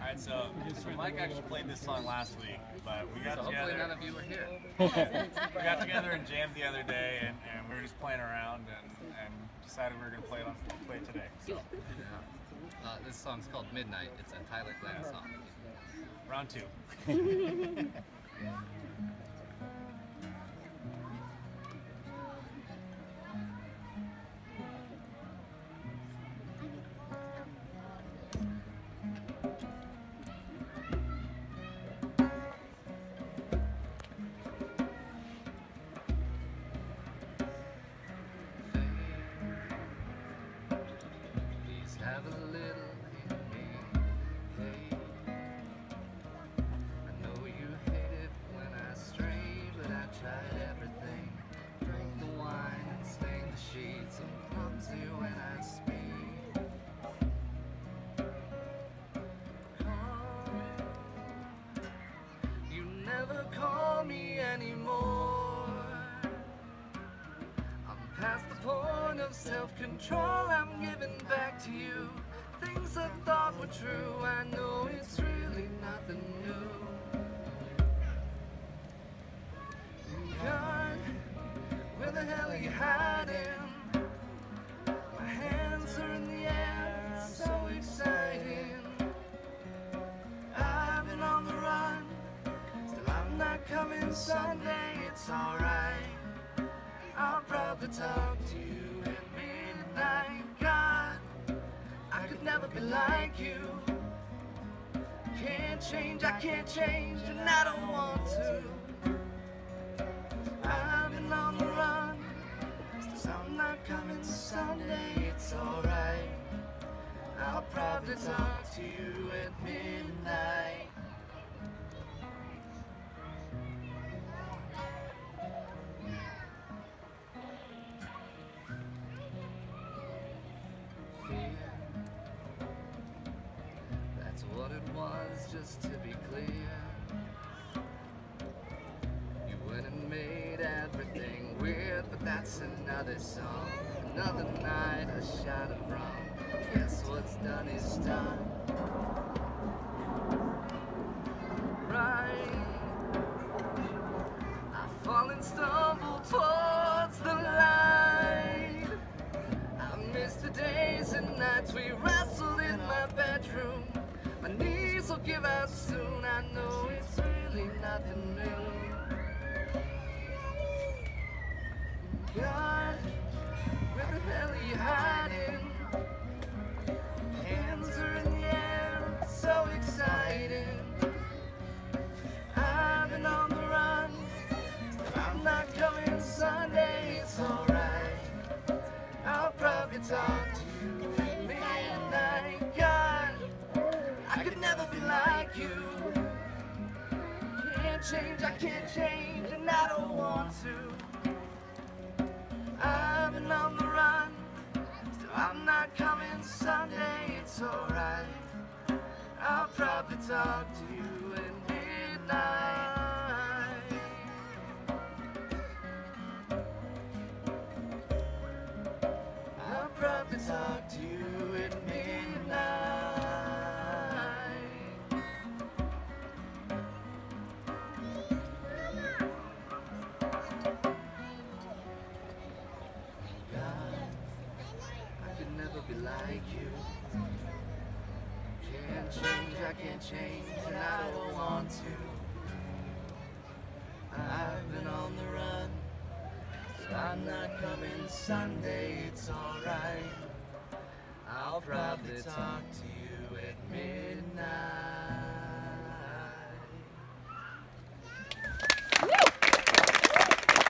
Alright, so Mike actually played this song last week, but we got together. Hopefully none of you were here. We got together and jammed the other day, and we were just playing around and decided we were going to play it today. So. Yeah. This song's called Midnight. It's a Tyler Glenn song. Round 2. Have a little in me, hey. I know you hate it when I stray, but I tried everything. Drink the wine and stain the sheets. I'm clumsy when I speak. You never call me anymore. I'm past the point of self-control. I'm giving back to you things I thought were true. I know it's really nothing new. God, where the hell are you hiding? My hands are in the air, it's so exciting. I've been on the run, still I'm not coming Sunday, it's alright. I'll probably talk to you at midnight. God, I could never be like you. Can't change, I can't change, and I don't want to. I've been on the run, still I'm not coming Sunday, it's alright. I'll probably talk to you at midnight. That's what it was, just to be clear. You went and made everything weird, but that's another song. Another night, a shot of rum. Guess what's done is done. Right. I fall and stumble towards the light. I miss the days and nights we wrestled in my bedroom. My knees will give out soon, I know it's really nothing new. God, where the hell are you hiding? Hands are in the air, it's so exciting. I've been on the run, still I'm not coming Sunday, it's alright. I'll probably talk to you at midnight. God, I could never be like you. Can't change, I can't change, and I don't want to. I've been on the run, still I'm not coming Sunday, it's alright. I'll probably talk to you at midnight. I'll probably talk to you at midnight. Be like you. Can't change, I can't change, and I don't want to. I've been on the run, but I'm not coming Sunday, it's alright. I'll probably talk to you at midnight.